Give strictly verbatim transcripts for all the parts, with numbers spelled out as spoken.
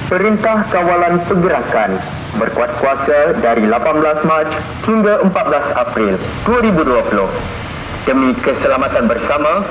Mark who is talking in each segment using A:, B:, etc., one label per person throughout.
A: Perintah Kawalan Pergerakan berkuat kuasa dari lapan belas Mac hingga empat belas April dua ribu dua puluh. Demi keselamatan bersama,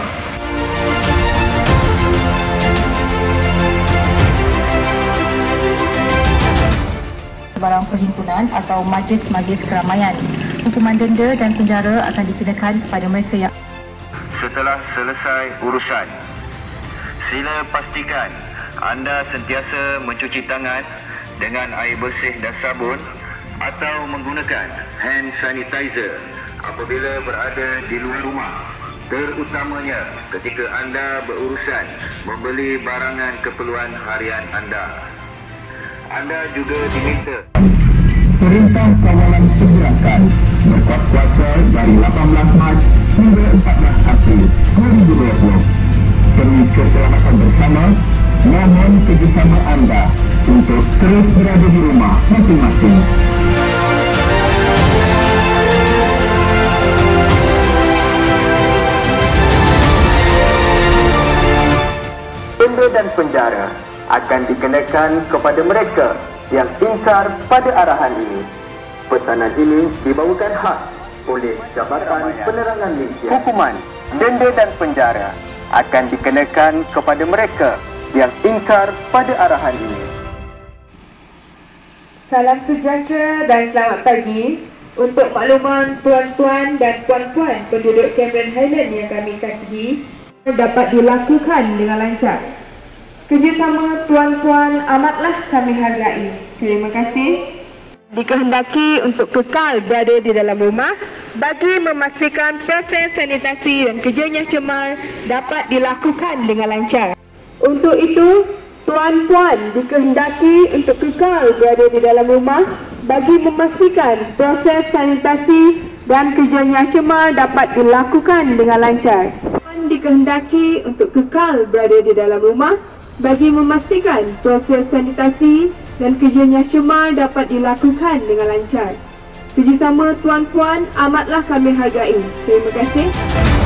B: barang perhimpunan atau majlis-majlis keramaian. Hukuman denda dan penjara akan dikenakan kepada mereka yang
C: setelah selesai urusan, sila pastikan anda sentiasa mencuci tangan dengan air bersih dan sabun atau menggunakan hand sanitizer apabila berada di luar rumah, terutamanya ketika anda berurusan membeli barangan keperluan harian anda. Anda juga diminta
A: Perintah Kawalan Pergerakan berkuat kuasa dari lapan belas Mac hingga empat belas April dua ribu dua puluh. Demi keselamatan bersama, mohon kerjasama anda untuk terus berada di rumah masing-masing. Denda dan penjara akan dikenakan kepada mereka yang ingkar pada arahan ini. Pesanan ini dibawakan khas oleh Jabatan Penerangan Malaysia. Hukuman denda dan penjara akan dikenakan kepada mereka yang ingkar pada arahan ini.
D: Salam sejahtera dan selamat pagi. Untuk makluman tuan-tuan dan puan-puan penduduk Cameron Highland yang kami kasihi, dapat dilakukan dengan lancar. Kerjasama tuan-tuan amatlah kami hargai. Terima kasih. Dikehendaki untuk kekal berada di dalam rumah bagi memastikan proses sanitasi dan kerjanya cemal dapat dilakukan dengan lancar. Untuk itu, tuan-puan dikehendaki untuk kekal berada di dalam rumah bagi memastikan proses sanitasi dan kerjanya cemal dapat dilakukan dengan lancar. Tuan dikehendaki untuk kekal berada di dalam rumah bagi memastikan proses sanitasi dan kerjanya cemal dapat dilakukan dengan lancar. Kerjasama tuan-puan amatlah kami hargai. Terima kasih.